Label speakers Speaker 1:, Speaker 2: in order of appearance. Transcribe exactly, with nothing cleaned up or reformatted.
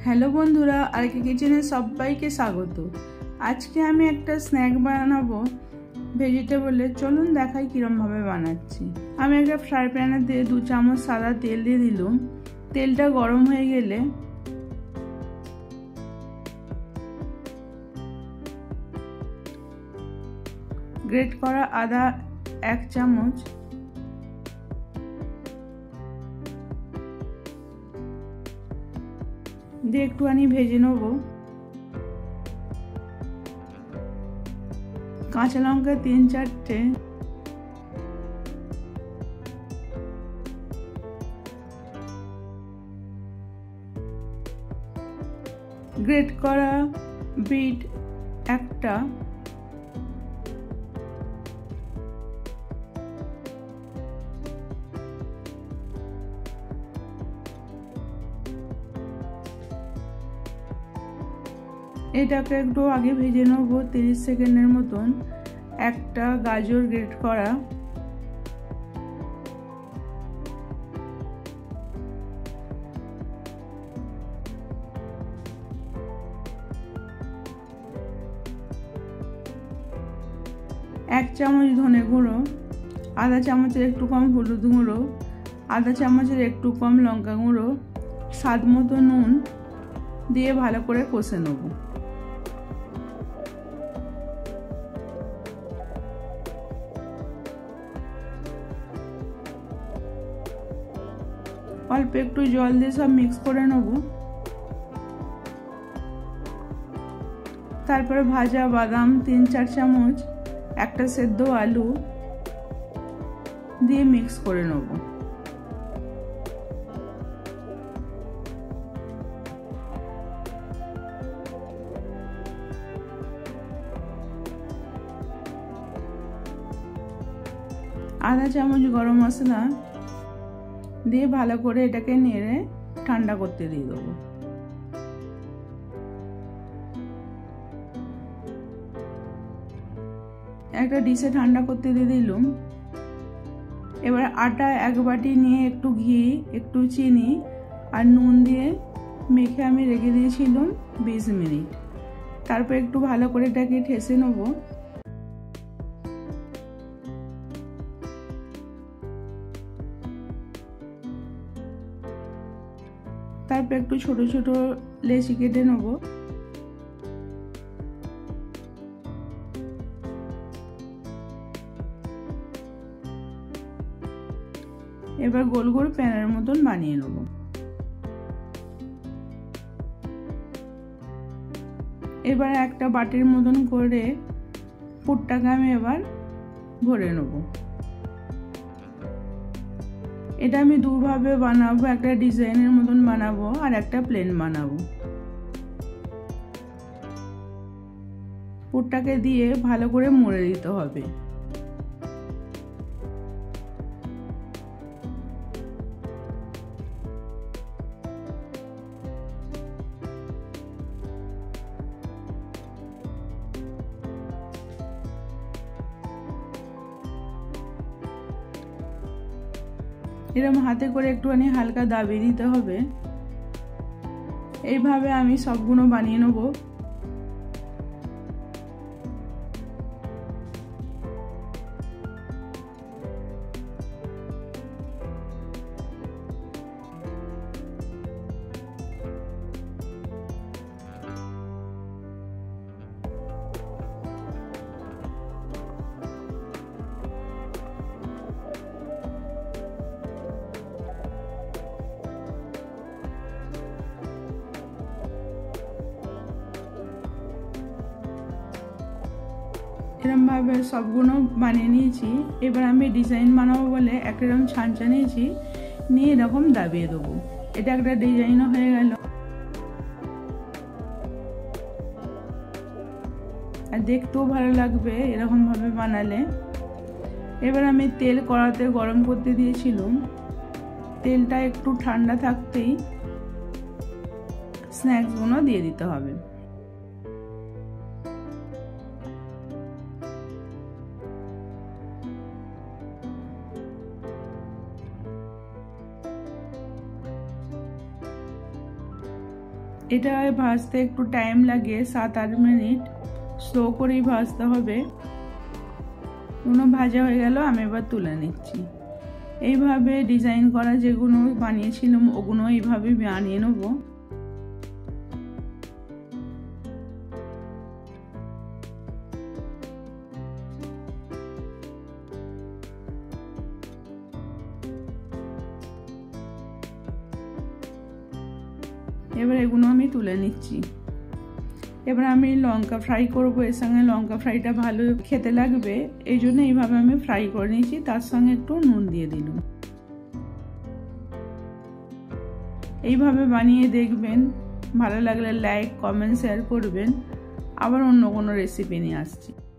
Speaker 1: Hello বন্ধুরা, আরকে কিচেনে সবাইকে স্বাগত। আজকে আমি একটা স্ন্যাক বানাবো ভেজিটেবলের। চলুন দেখাই কিরম ভাবে বানাচ্ছি। আমি একটা ফ্রাই প্যানে দিয়ে দু চামচ সাদা তেল দিয়ে দিলাম। তেলটা গরম হয়ে গেলে গ্রেট করা আদা এক চামচ, দিয়ে একটুখানি ভেজে নেব। কাঁচা লঙ্কা তিন চারটে, গ্রেট করা বিট একটা, এটাকে একটু আগে ভেজে নেবো তিরিশ সেকেন্ডের মতন। একটা গাজর গ্রেট করা, এক চামচ ধনে গুঁড়ো, আধা চামচের একটু কম হলুদ গুঁড়ো, আধা চামচের একটু কম লঙ্কা গুঁড়ো, স্বাদ মতো নুন দিয়ে ভালো করে কষে নেব। অল্প একটু জল দিয়ে সব মিক্স করে নেব। তারপরে ভাজা বাদাম তিন চার চামচ, একটা সেদ্ধ আলু দিয়ে মিক্স করে নেব। আধা চামচ গরম মশলা দিয়ে ভালো করে এটাকে নেড়ে ঠান্ডা করতে দিয়ে দেবো। একটা ডিশে ঠান্ডা করতে দিয়ে দিলাম। এবার আটা এক বাটি নিয়ে একটু ঘি, একটু চিনি আর নুন দিয়ে মেখে আমি রেখে দিয়েছিলাম বিশ মিনিট। তারপর একটু ভালো করে এটাকে ঠেসে নেবো। তারপর একটু ছোট ছোট লেচি কেটে নেব। এবার গোল গোল প্যানের মতন বানিয়ে নেব। এবার একটা বাটির মতন করে পুরটাকে আমি এবার ভরে নেব। এটা আমি দুভাবে বানাবো, একটা ডিজাইনের মতন বানাবো আর একটা প্লেন বানাবো। পুরটাকে দিয়ে ভালো করে মুড়ে দিতে হবে। এরকম হাতে করে একটুখানি হালকা দাবিয়ে দিতে হবে। এইভাবে আমি সবগুলো বানিয়ে নেব। এরকম ভাবে সবগুলো বানিয়ে নিয়েছি। এবার আমি ডিজাইন বানাবো বলে একটা এরকম ছাঁচা নিয়েছি, নিয়ে এরকম দাবিয়ে দেবো। এটা একটা ডিজাইনও হয়ে গেল আর দেখতেও ভালো লাগবে এরকম ভাবে বানালে। এবার আমি তেল কড়াতে গরম করতে দিয়েছিলাম। তেলটা একটু ঠান্ডা থাকতেই স্ন্যাক্সগুলো দিয়ে দিতে হবে। এটা ভাজতে একটু টাইম লাগে, সাত আট মিনিট স্লো করেই ভাজতে হবে। এগুলো ভাজা হয়ে গেল, আমি এবার তুলে নিচ্ছি। এইভাবে ডিজাইন করা যেগুলো বানিয়েছিলাম ওগুলো এইভাবে বানিয়ে নেবো। এবার এগুলো আমি তুলে নিচ্ছি। এবার আমি লঙ্কা ফ্রাই করব, এর সঙ্গে লঙ্কা ফ্রাইটা ভালো খেতে লাগবে, এই জন্য এইভাবে আমি ফ্রাই করে নিয়েছি। তার সঙ্গে একটু নুন দিয়ে দিলাম। এইভাবে বানিয়ে দেখবেন, ভালো লাগলে লাইক কমেন্ট শেয়ার করবেন। আবার অন্য কোনো রেসিপি নিয়ে আসছি।